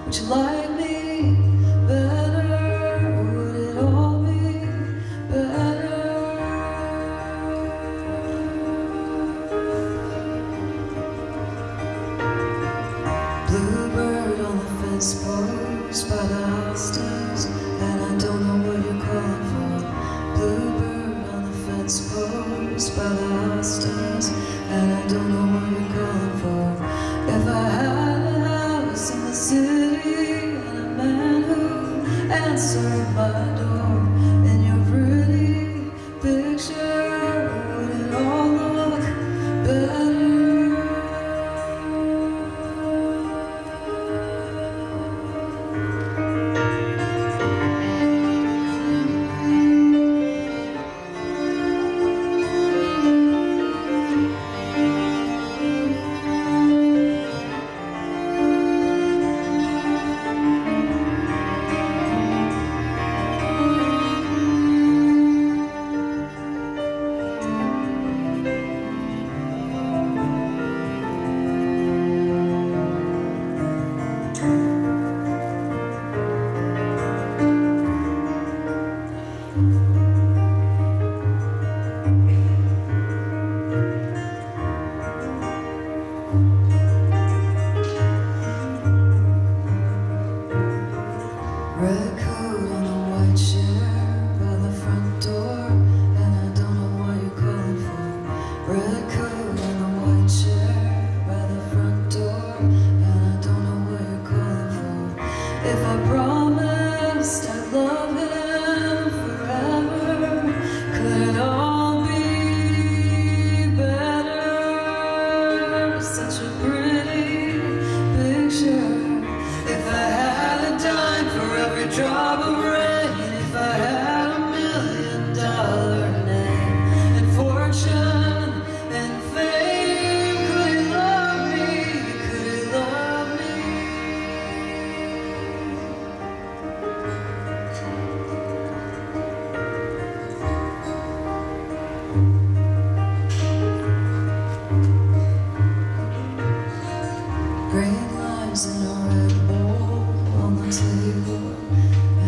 Would you like me better? Or would it all be better? Bluebird on the fence post by the house steps, and I don't know what you're calling for. Bluebird on the fence post by the house steps, and I don't know what you're calling for. If I had a house in the city and a man who answered my door in your pretty picture, would it all look better? Red coat on a white chair by the front door, and I don't know what you're calling for. Red coat on a white chair by the front door, and I don't know what you're calling for. If I promised I'd love him forever, could it all be better? Such a pretty picture. If I had a dime for every drop of rain, if I had $1 million name and fortune and fame, could he love me? Could he love me? Green lines in a red bowl on the table,